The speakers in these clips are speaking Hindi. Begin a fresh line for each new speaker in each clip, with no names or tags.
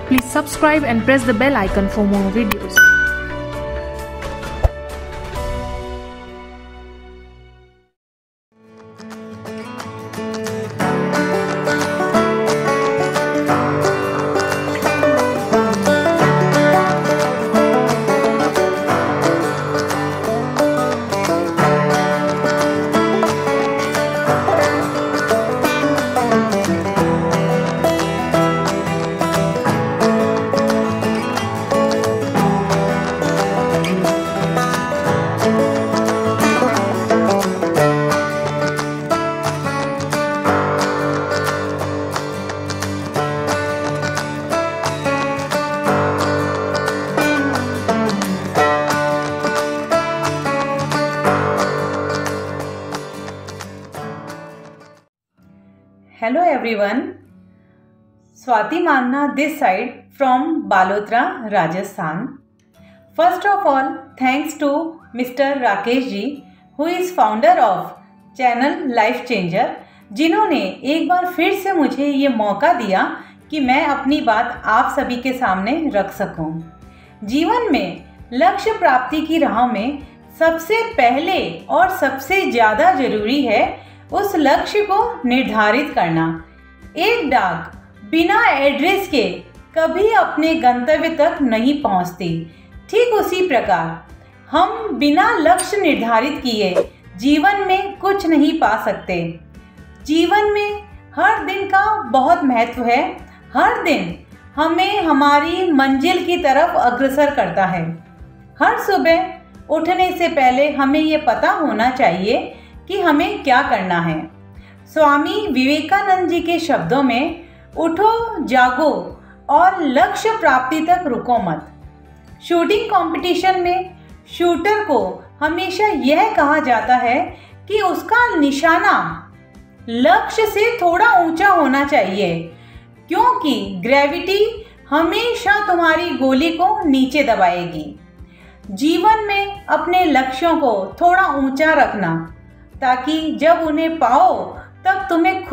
Please subscribe and press the bell icon for more videos.
Hello everyone, Swati Manna this side from Balotra, Rajasthan. First of all, thanks to Mr. Rakesh ji, who is founder of channel Life Changer, जिन्होंने एक बार फिर से मुझे ये मौका दिया कि मैं अपनी बात आप सभी के सामने रख सकूं। जीवन में लक्ष्य प्राप्ति की राह में सबसे पहले और सबसे ज़्यादा ज़रूरी है उस लक्ष्य को निर्धारित करना। एक डाक बिना एड्रेस के कभी अपने गंतव्य तक नहीं पहुंचती। ठीक उसी प्रकार हम बिना लक्ष्य निर्धारित किए जीवन में कुछ नहीं पा सकते। जीवन में हर दिन का बहुत महत्व है। हर दिन हमें हमारी मंजिल की तरफ अग्रसर करता है। हर सुबह उठने से पहले हमें ये पता होना चाहिए कि हमें क्या करना है। स्वामी विवेकानंद जी के शब्दों में, उठो जागो और लक्ष्य प्राप्ति तक रुको मत। शूटिंग कंपटीशन में शूटर को हमेशा यह कहा जाता है कि उसका निशाना लक्ष्य से थोड़ा ऊंचा होना चाहिए, क्योंकि ग्रेविटी हमेशा तुम्हारी गोली को नीचे दबाएगी। जीवन में अपने लक्ष्यों को थोड़ा ऊंचा रखना, ताकि जब उन्हें पाओ तब तुम्हें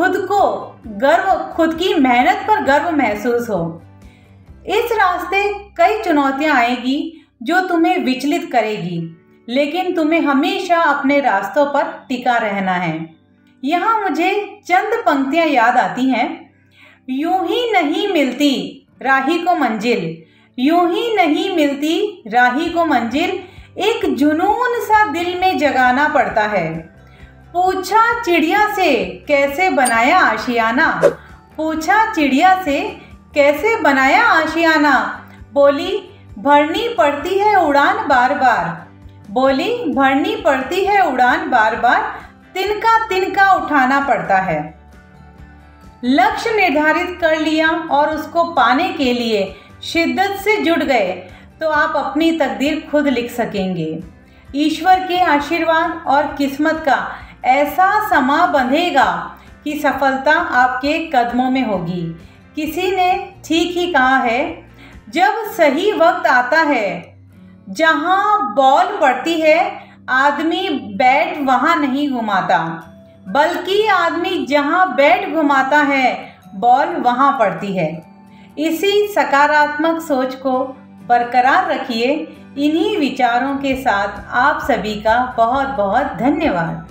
खुद की मेहनत पर गर्व महसूस हो। इस रास्ते कई चुनौतियां आएगी जो तुम्हें विचलित करेगी, लेकिन तुम्हें हमेशा अपने रास्तों पर टिका रहना है। यहाँ मुझे चंद पंक्तियां याद आती हैं। यूं ही नहीं मिलती राही को मंजिल, यूं ही नहीं मिलती राही को मंजिल, एक जुनून सा दिल में जगाना पड़ता है। पूछा चिड़िया से कैसे बनाया आशियाना, पूछा चिड़िया से कैसे बनाया आशियाना, बोली भरनी पड़ती है उड़ान बार बार, बोली भरनी पड़ती है उड़ान बार बार, तिनका तिनका उठाना पड़ता है। लक्ष्य निर्धारित कर लिया और उसको पाने के लिए शिद्दत से जुट गए तो आप अपनी तकदीर खुद लिख सकेंगे। ईश्वर के आशीर्वाद और किस्मत का ऐसा समा बंधेगा कि सफलता आपके कदमों में होगी। किसी ने ठीक ही कहा है, जब सही वक्त आता है जहां बॉल पड़ती है, आदमी बैट वहां नहीं घुमाता, बल्कि आदमी जहां बैट घुमाता है बॉल वहां पड़ती है। इसी सकारात्मक सोच को बरकरार रखिए। इन्हीं विचारों के साथ आप सभी का बहुत बहुत धन्यवाद।